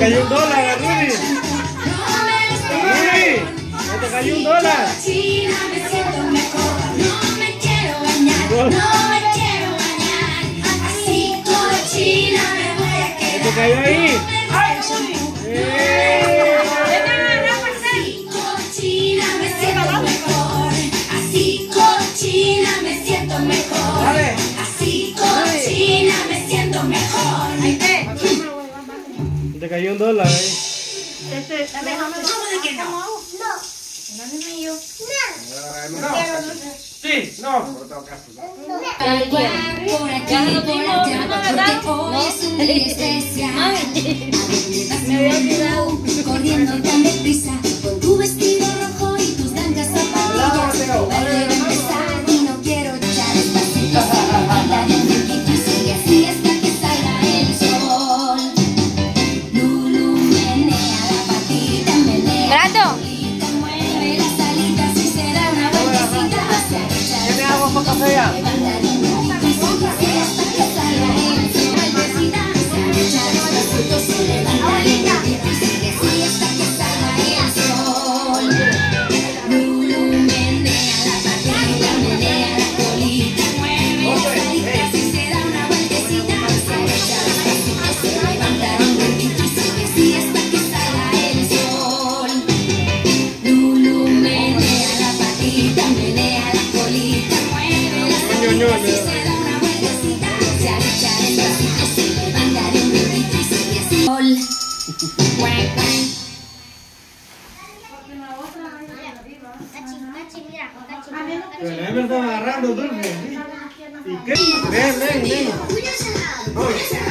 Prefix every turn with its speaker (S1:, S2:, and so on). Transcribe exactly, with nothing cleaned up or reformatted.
S1: cayó un dólar, Rudy. Rudy, se te cayó un dólar.
S2: Me siento mejor, no me quiero bañar, no me quiero bañar. Así cochina me voy a quedar.
S1: ¿Se te cayó ahí? ¡Eh!
S2: Así cochina me siento mejor. Así cochina me siento mejor. Así cochina me siento mejor.
S1: Se te cayó un dólar ahí.
S3: Sí, no.
S2: Por aquí, por allá, porque hoy es un día especial. Me había olvidado. Corriendo tan deprisa, con tu vestido rojo y tus blancas zapatillas. Baile va a empezar y no quiero echar despacito. Bailar en brinquito y sigue así hasta que salga el sol. Lulu menea la patita, menea la colita, mueve las alitas y se da una vueltecita. Se agacha
S1: ¿Tiene agua para café ya?
S2: bailar en brinquito y sigue así hasta que salga el sol. Vueltecita, se agacha despacito, se levanta lentamente y sigue así hasta que salga el sol. Lulu menea la patita, menea la colita, mueve las alitas y se da una vueltecita. Se agacha despacito, se levanta lentamente y sigue así hasta que salga el sol. Lulu menea la patita, menea la colita, mueve las alitas y se da una vueltecita. Se agacha despacito, se levanta lentamente y sigue así. Sol.
S1: Pero la Emma estaba agarrando dulce. ¿Y qué? Ven, ven, ven.